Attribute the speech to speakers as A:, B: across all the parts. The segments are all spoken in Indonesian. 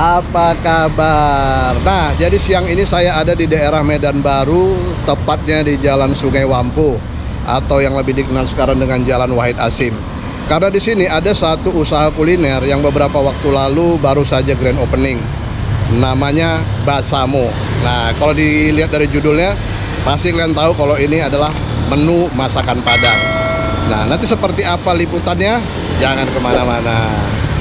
A: Apa kabar? Nah, jadi siang ini saya ada di daerah Medan Baru, tepatnya di Jalan Sungai Wampu, atau yang lebih dikenal sekarang dengan Jalan Wahid Hasyim. Karena di sini ada satu usaha kuliner yang beberapa waktu lalu baru saja grand opening. Namanya Basamo. Nah, kalau dilihat dari judulnya, pasti kalian tahu kalau ini adalah menu masakan Padang. Nah, nanti seperti apa liputannya? Jangan kemana-mana.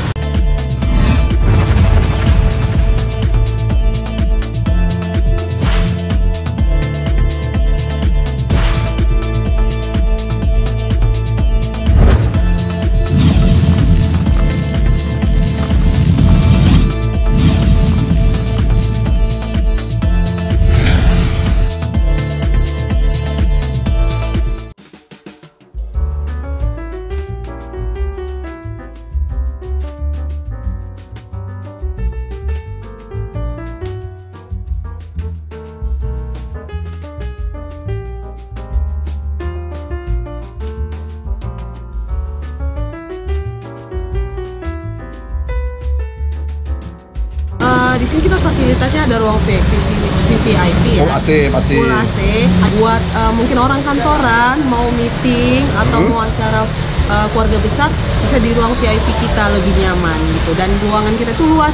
B: Di sini kita fasilitasnya ada ruang VVIP ya.
A: Full AC pasti.
B: Full AC buat mungkin orang kantoran mau meeting atau mau acara keluarga besar, bisa di ruang VIP kita lebih nyaman gitu, dan ruangan kita tuh luas.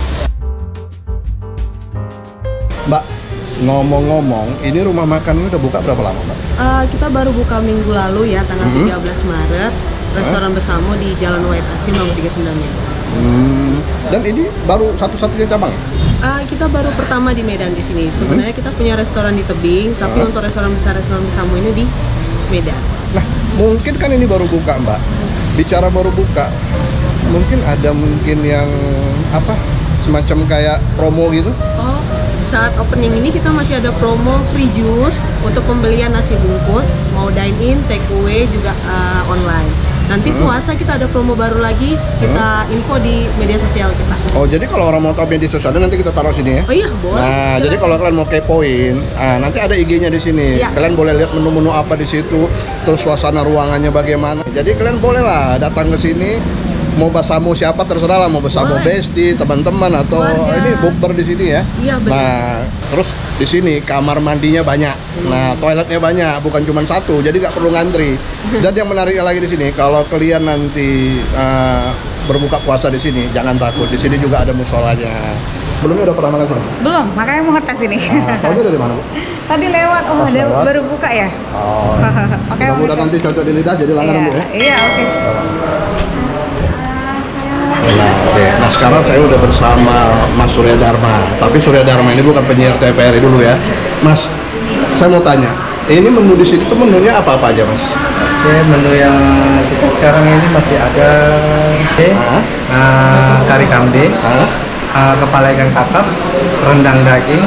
A: Mbak, ngomong-ngomong, ini rumah makan udah buka berapa lama, Mbak?
B: Kita baru buka minggu lalu ya, tanggal 13 Maret. Restoran Basamo di Jalan Wahid Hasyim nomor 39.
A: Dan ini baru satu-satunya cabang?
B: Kita baru pertama di Medan di sini. Sebenarnya kita punya restoran di Tebing, tapi untuk restoran besar restoran Basamo ini di Medan.
A: Nah, mungkin kan ini baru buka, Mbak. Bicara baru buka, mungkin ada yang apa? Semacam kayak promo gitu?
B: Oh, saat opening ini kita masih ada promo free juice untuk pembelian nasi bungkus, mau dine in, take away juga online. Nanti puasa kita ada promo baru lagi, kita info di media sosial kita. Oh,
A: jadi kalau orang mau tahu media sosialnya nanti kita taruh sini ya?
B: Oh iya, boleh.
A: Nah, jadi kalau kalian mau kepoin, nanti ada IG-nya di sini. Ya. Kalian boleh lihat menu-menu apa di situ, terus suasana ruangannya bagaimana. Jadi kalian bolehlah datang ke sini. Mau Basamo siapa terserah lah, mau Basamo Besti, teman-teman atau ini bukber di sini ya.
B: Iya, benar.
A: Nah, terus di sini kamar mandinya banyak. Nah, toiletnya banyak, bukan cuma satu, jadi nggak perlu ngantri. Dan yang menariknya lagi di sini, kalau kalian nanti berbuka puasa di sini, jangan takut. Di sini juga ada musolanya. Sebelumnya udah pernah makan sini?
C: Belum, makanya mau ngetes ini.
A: Tahunya dari mana, Bu?
C: Tadi lewat, ada baru buka ya?
A: Oh, mudah-mudahan nanti cocok di lidah, jadi langganan, Bu ya?
C: Iya, oke.
A: Nah, sekarang saya udah bersama Mas Surya Dharma. Tapi Surya Dharma ini bukan penyiar TVRI dulu ya, Mas. Saya mau tanya, ini menu di sini tuh menunya apa-apa aja, Mas?
D: Oke, menu yang kita sekarang ini masih ada kari kambing, kepala ikan kakap, rendang daging,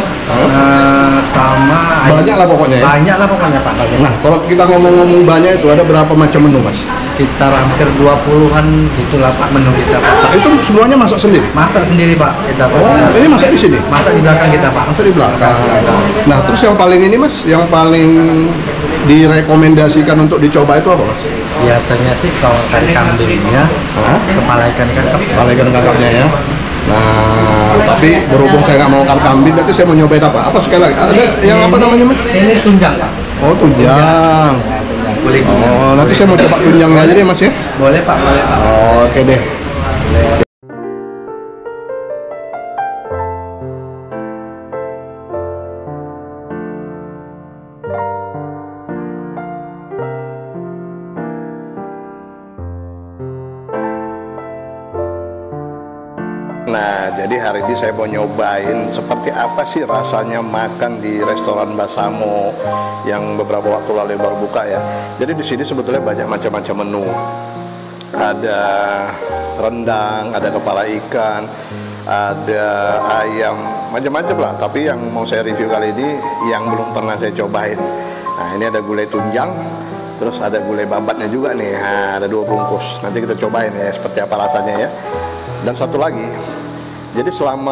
D: sama
A: banyak lah pokoknya ya?
D: Banyak lah pokoknya, Pak.
A: Nah, kalau kita ngomong-ngomong banyak itu ada berapa macam menu, Mas?
D: Sekitar hampir 20-an gitulah, Pak, menu kita, Pak.
A: Nah, itu semuanya masak sendiri?
D: Masak sendiri, Pak, kita, Pak.
A: Oh, ini masak di sini?
D: Masak di belakang kita, Pak.
A: Masak di belakang. Nah, terus yang paling ini, Mas, yang paling direkomendasikan untuk dicoba itu apa, Mas?
D: Biasanya sih kalau kari kambingnya, kepala ikan kakap.
A: Kepala ikan kakapnya ya. Nah, tapi berhubung saya nggak mau makan kambing, nanti saya mau nyobain apa? Apa sekali lagi? Ada yang apa namanya, Mas?
D: Ini tunjang, Pak.
A: Oh, tunjang.
D: Kulit.
A: Oh, nanti saya mau coba tunjangnya aja deh, Mas ya.
D: Boleh, Pak, boleh, Pak.
A: Oke deh. Nah, jadi hari ini saya mau nyobain seperti apa sih rasanya makan di restoran Basamo yang beberapa waktu lalu baru buka ya. Jadi di sini sebetulnya banyak macam-macam menu. Ada rendang, ada kepala ikan, ada ayam, macam-macam lah. Tapi yang mau saya review kali ini yang belum pernah saya cobain. Nah, ini ada gulai tunjang, terus ada gulai babatnya juga nih. Nah, ada 2 bungkus. Nanti kita cobain ya seperti apa rasanya ya. Dan satu lagi, jadi selama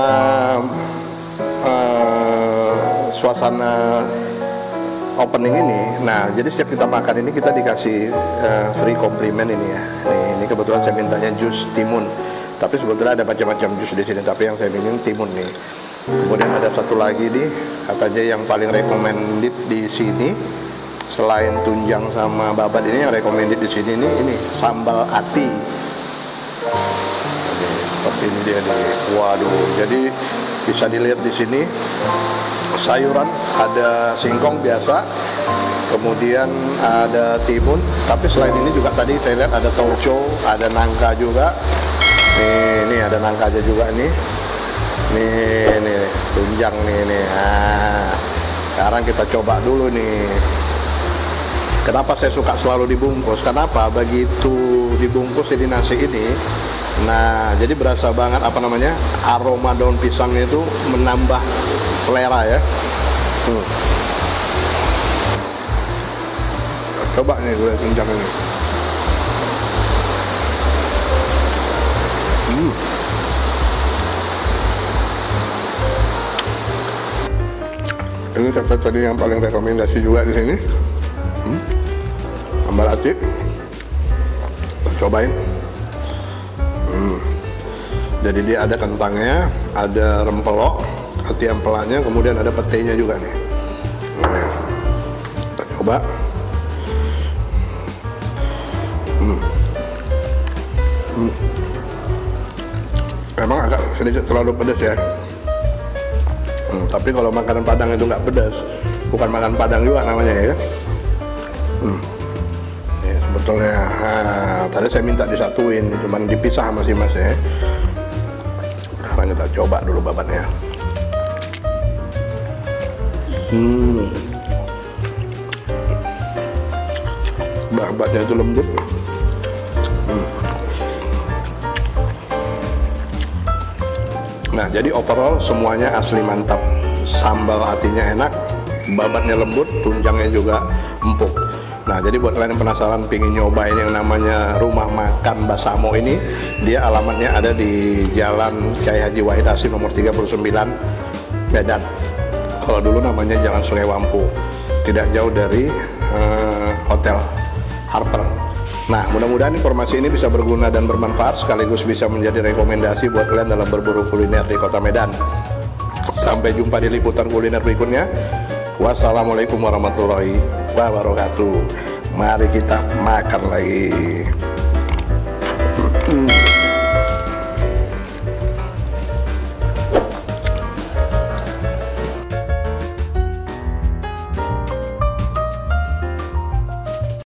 A: suasana opening ini, nah jadi setiap kita makan ini kita dikasih free komplimen ini ya. Ini kebetulan saya mintanya jus timun. Tapi sebetulnya ada macam-macam jus di sini, tapi yang saya ingin timun nih. Kemudian ada satu lagi nih, katanya yang paling recommended di sini selain tunjang sama babat ini, yang recommended di sini nih ini sambal ati. Jadi, seperti ini dia nih. Waduh, jadi bisa dilihat di sini sayuran, ada singkong biasa, kemudian ada timun, tapi selain ini juga tadi saya lihat ada tauco, ada nangka juga. Nih ada nangkanya juga nih. Nih tunjang nih. Nah, sekarang kita coba dulu nih. Kenapa saya suka selalu dibungkus? Kenapa? Begitu dibungkus ini nasi ini, nah jadi berasa banget apa namanya, aroma daun pisangnya itu menambah selera ya. Coba nih gue tunjang ini. Ini saya tadi yang paling rekomendasi juga di sini. Sambal ati. Cobain. Jadi dia ada kentangnya, ada rempelok, ati empelanya, kemudian ada petenya juga nih. Nah, kita coba. Emang agak sedikit terlalu pedas ya. Tapi kalau makanan Padang itu nggak pedas, bukan makan Padang juga namanya ya. Ya, sebetulnya tadi saya minta disatuin, cuman dipisah sama si Mas ya. Sekarang kita coba dulu babatnya. Babatnya itu lembut. Nah, jadi overall semuanya asli mantap. Sambal atinya enak, babatnya lembut, tunjangnya juga empuk. Nah, jadi buat kalian yang penasaran pengen nyobain yang namanya Rumah Makan Basamo ini, dia alamatnya ada di Jalan Kyai Haji Wahid Hasyim nomor 39 Medan. Kalau dulu namanya Jalan Sungai Wampu, tidak jauh dari Hotel Harper. Nah, mudah-mudahan informasi ini bisa berguna dan bermanfaat, sekaligus bisa menjadi rekomendasi buat kalian dalam berburu kuliner di Kota Medan. Sampai jumpa di liputan kuliner berikutnya. Wassalamualaikum warahmatullahi wabarakatuh. Mari kita makan lagi.